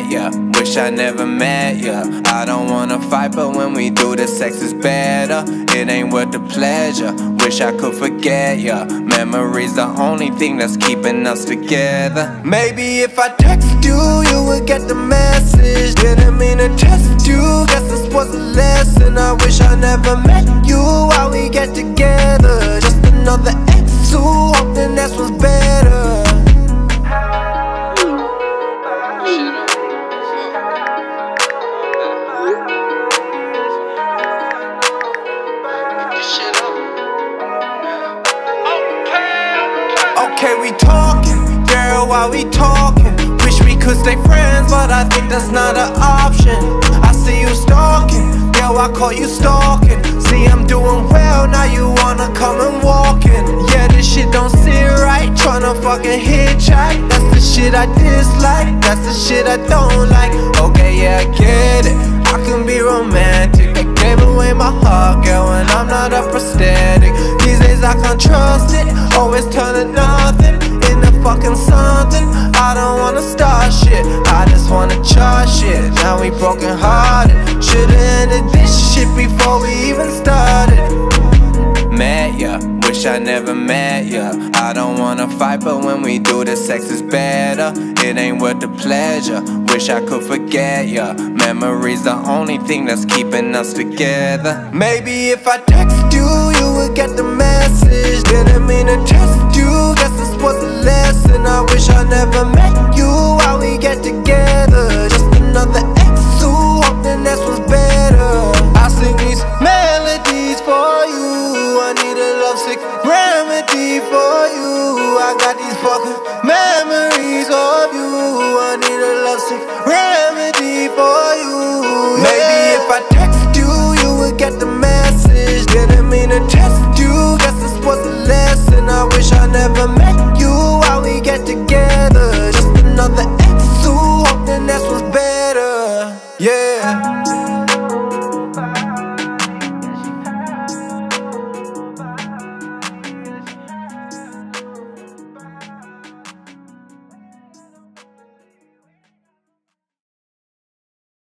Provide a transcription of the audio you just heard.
met ya, wish I never met ya. I don't wanna fight, but when we do, the sex is better. It ain't worth the pleasure, wish I could forget ya. Memories the only thing that's keeping us together. Maybe if I text you, you would get the message. Didn't mean to test you, guess this was a lesson. I wish I never met you while we get together. Just another ex who hoping that's what's better. Okay, we talking, girl, while we talking. Wish we could stay friends, but I think that's not an option. I see you stalking, girl, I call you stalking. See, I'm doing well, now you wanna come and walk in. Yeah, this shit don't sit right, tryna fucking hitchhike. That's the shit I dislike, that's the shit I don't like. Okay, yeah, I get it, I can be romantic. I gave away my heart, girl, and I'm not a prosthetic. These days I can't trust it, always turning nothing into fucking something. I don't wanna start shit, I just wanna charge shit. Now we broken hearted, should've ended this shit before we even started. Met ya, wish I never met ya. I don't wanna fight, but when we do, the sex is better. It ain't worth the pleasure, wish I could forget ya. Memories the only thing that's keeping us together. Maybe if I text you, you would get the message. Didn't mean to test you, guess this was a lesson. I wish I never met you while we get together. Just another ex who hoping that's what's better. I sing these melodies for you, I need a lovesick remedy for you. I got these fucking memories of you, I need a lovesick remedy for you.